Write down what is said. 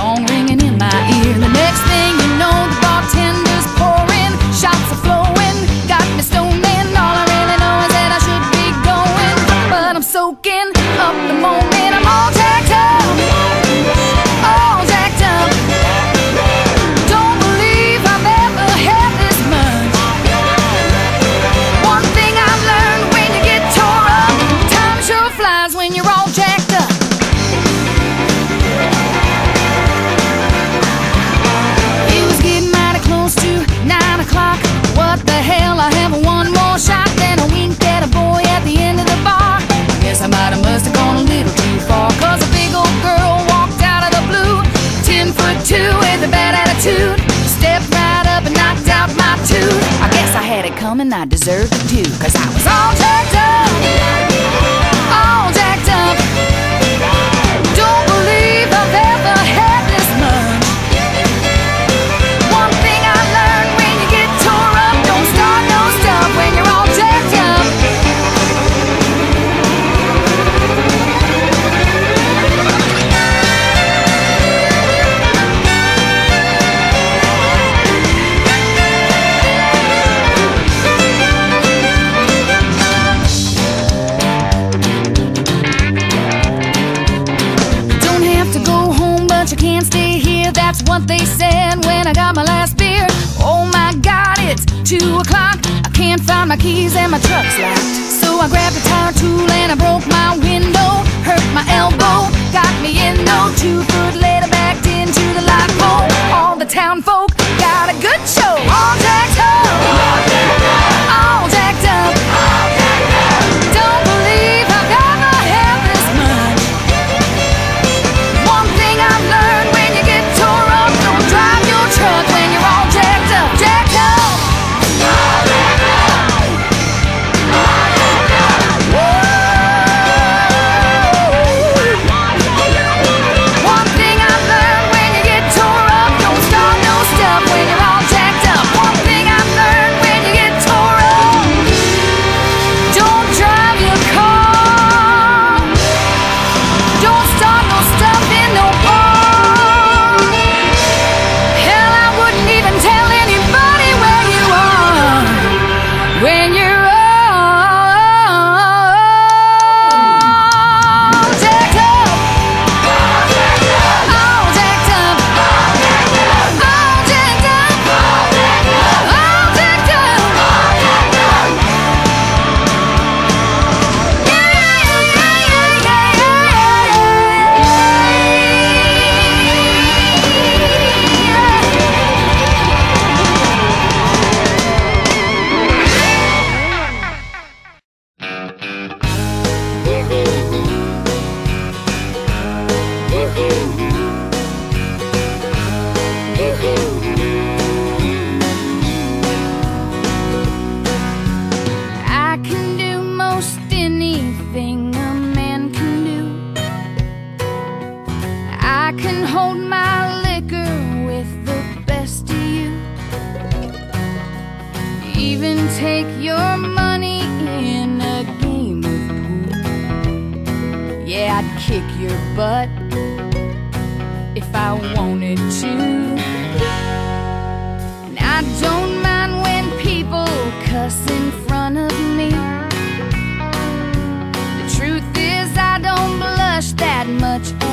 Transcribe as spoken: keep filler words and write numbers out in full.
song ringing in my ear. The next thing you know, the bartender's pouring, shots are flowing, got me stoning. All I really know is that I should be going, but I'm soaking up the moment. I'm all jacked up, all jacked up. Don't believe I've ever had this much. One thing I've learned, when you get tore up, time sure flies when you're all jacked up. It was getting mighty close to nine o'clock. What the hell, I have one more shot. Then I winked at a boy at the end of the bar. Guess I might have must have gone a little too far, cause a big old girl walked out of the blue, ten foot two with a bad attitude, stepped right up and knocked out my tooth. I guess I had it coming, I deserved it too, cause I was all jacked up, all jacked up. Don't believe I've ever had this much. One thing I learned, when you get tore up, don't start no stuff when you're all jacked up. You can't stay here, that's what they said when I got my last beer. Oh my God, it's two o'clock. I can't find my keys and my truck's locked. So I grabbed a tire tool and I broke my window, hurt my elbow, got me in no. Two foot later, backed into the light pole. All the town folk got a good show. All jacked up, all jacked up. Don't believe I've ever had this much. One thing I've learned, when you get tore up, don't drive your truck when you're all jacked up, jacked up. One thing I've learned, when you get tore up, don't start no stuff when you're all jacked up. One thing I've learned, when you get tore up, don't drive your car, don't start no stuff in no bar. Hell, I wouldn't even tell anybody where you are when you're all jacked up, all jacked up, all jacked up, all jacked up, all jacked up. I can do most anything a man can do. I can hold my liquor with the best of you, even take your money in a game of pool. Yeah, I'd kick your butt if I wanted to. And I don't mind when people cuss in front of me. The truth is, I don't blush that much